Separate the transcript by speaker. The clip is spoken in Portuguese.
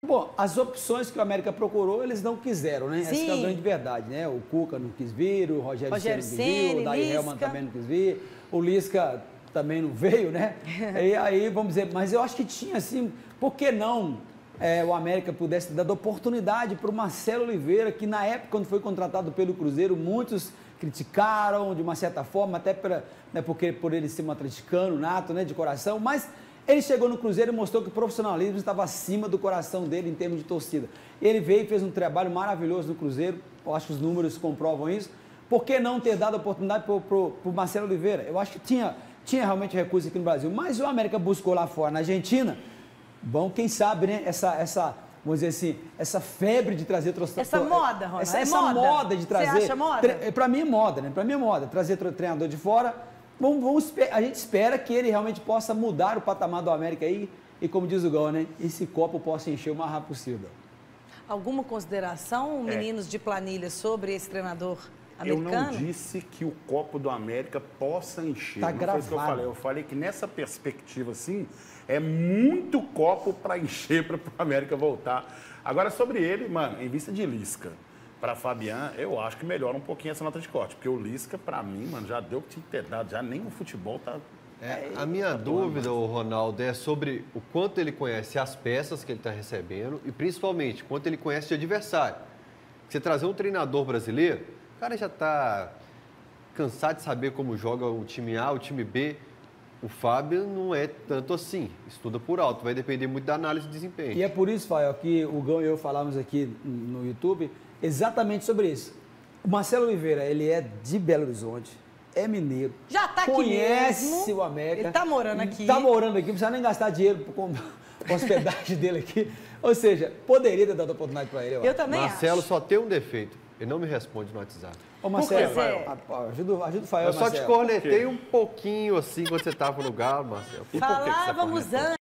Speaker 1: Bom, as opções que o América procurou, eles não quiseram, né? Essa é a grande verdade, né? O Cuca não quis vir, o Rogério Ceni não quis vir, o Daí Helman também não quis vir, o Lisca também não veio, né? E aí, vamos dizer, mas eu acho que tinha assim, por que não o América pudesse dar oportunidade para o Marcelo Oliveira, que na época, quando foi contratado pelo Cruzeiro, muitos criticaram de uma certa forma, até porque por ele ser um atleticano nato, né, de coração, mas ele chegou no Cruzeiro e mostrou que o profissionalismo estava acima do coração dele em termos de torcida. Ele veio e fez um trabalho maravilhoso no Cruzeiro, eu acho que os números comprovam isso. Por que não ter dado oportunidade para o Marcelo Oliveira? Eu acho que tinha realmente recurso aqui no Brasil, mas o América buscou lá fora, na Argentina. Bom, quem sabe, né, vamos dizer assim, essa febre de trazer...
Speaker 2: Essa moda, Ronaldo,
Speaker 1: essa moda de trazer...
Speaker 2: Você acha moda?
Speaker 1: Para mim é moda, né? Para mim é moda, trazer treinador de fora. A gente espera que ele realmente possa mudar o patamar do América aí e, como diz o Gol, né, esse copo possa encher o mais rápido possível.
Speaker 2: Alguma consideração, meninos de planilha, sobre esse treinador americano?
Speaker 3: Eu não disse que o copo do América possa encher.
Speaker 1: Tá gravado.
Speaker 3: Foi isso que eu falei. Eu falei que nessa perspectiva, assim, é muito copo para encher para o América voltar. Agora, sobre ele, mano, em vista de Lisca para Fabián, eu acho que melhora um pouquinho essa nota de corte. Porque o Lisca, para mim, mano, já deu o que tinha que ter dado. Já nem o futebol tá...
Speaker 4: A minha dúvida, Ronaldo, é sobre o quanto ele conhece as peças que ele está recebendo e, principalmente, quanto ele conhece de adversário. Você trazer um treinador brasileiro, o cara já está cansado de saber como joga o time A, o time B. O Fábio não é tanto assim, estuda por alto, vai depender muito da análise de desempenho.
Speaker 1: E é por isso, Fael, que o Gão e eu falamos aqui no YouTube exatamente sobre isso. O Marcelo Oliveira, ele é de Belo Horizonte, é mineiro.
Speaker 2: Já tá aqui
Speaker 1: conhece
Speaker 2: mesmo.
Speaker 1: o América.
Speaker 2: Ele tá morando aqui.
Speaker 1: Está morando aqui, não precisa nem gastar dinheiro com a hospedagem dele aqui. Ou seja, poderia ter dado oportunidade para ele.
Speaker 2: Eu também
Speaker 4: Marcelo
Speaker 2: acho.
Speaker 4: só tem um defeito, ele não me responde no WhatsApp.
Speaker 1: Ô, Marcelo, ajuda o Fael,
Speaker 4: Eu só te cornetei um pouquinho assim quando você estava no Galo, Marcelo.
Speaker 2: Falávamos antes.